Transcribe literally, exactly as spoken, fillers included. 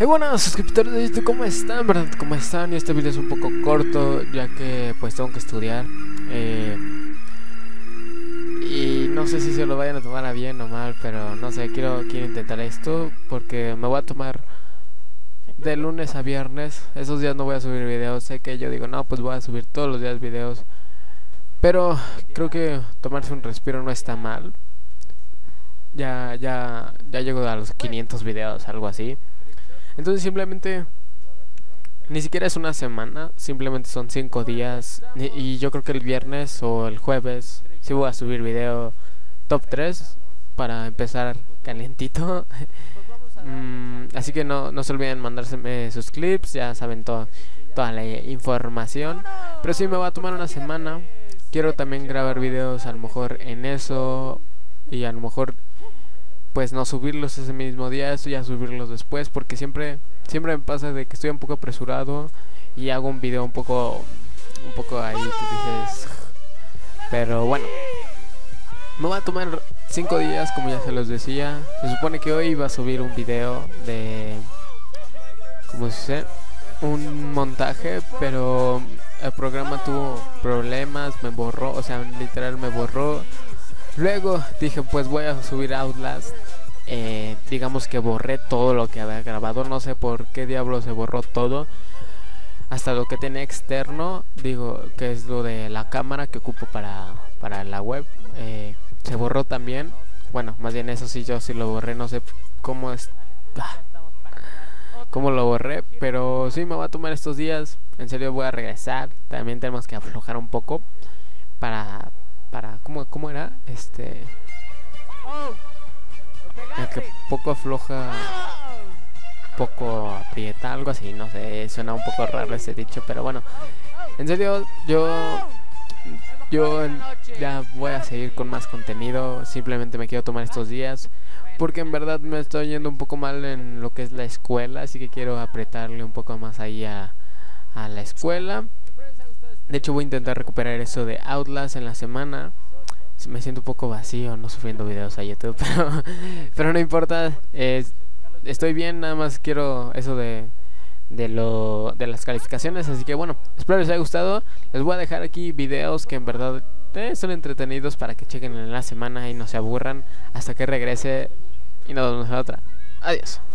Hey, buenas suscriptores de YouTube, ¿cómo están? ¿Verdad? ¿Cómo están? Y este video es un poco corto, ya que pues tengo que estudiar eh, y no sé si se lo vayan a tomar a bien o mal, pero no sé, quiero, quiero intentar esto porque me voy a tomar de lunes a viernes. Esos días no voy a subir videos. Sé que yo digo, no, pues voy a subir todos los días videos, pero creo que tomarse un respiro no está mal. Ya, ya, ya llego a los quinientos videos, algo así. Entonces simplemente ni siquiera es una semana, simplemente son cinco días. Y yo creo que el viernes o el jueves sí voy a subir video top tres para empezar calentito. mm, Así que no, no se olviden mandárseme sus clips, ya saben todo, toda la información. Pero sí me va a tomar una semana. Quiero también grabar videos a lo mejor en eso, y a lo mejor pues no subirlos ese mismo día, eso ya subirlos después, porque siempre siempre me pasa de que estoy un poco apresurado y hago un video un poco un poco ahí, tú dices. Pero bueno, me va a tomar cinco días, como ya se los decía. Se supone que hoy iba a subir un video de, ¿cómo se dice? Un montaje, pero el programa tuvo problemas, me borró, o sea, literal me borró. Luego dije, pues voy a subir Outlast. eh, Digamos que borré todo lo que había grabado. No sé por qué diablo se borró todo, hasta lo que tenía externo. Digo, que es lo de la cámara que ocupo para, para la web. eh, Se borró también. Bueno, más bien eso sí, yo sí lo borré. No sé cómo es, ah, cómo lo borré, pero sí me va a tomar estos días. En serio voy a regresar. También tenemos que aflojar un poco para... para ¿cómo, cómo era? Este... El que poco afloja, poco aprieta, algo así, no sé, suena un poco raro ese dicho, pero bueno, en serio, yo yo ya voy a seguir con más contenido. Simplemente me quiero tomar estos días porque en verdad me estoy yendo un poco mal en lo que es la escuela, así que quiero apretarle un poco más ahí a, a la escuela. De hecho voy a intentar recuperar eso de Outlast en la semana. Me siento un poco vacío no subiendo videos a YouTube, pero, pero no importa. eh, Estoy bien, nada más quiero eso de, de, lo, de las calificaciones. Así que bueno, espero les haya gustado. Les voy a dejar aquí videos que en verdad eh, son entretenidos para que chequen en la semana y no se aburran hasta que regrese. Y nos vemos en otra. Adiós.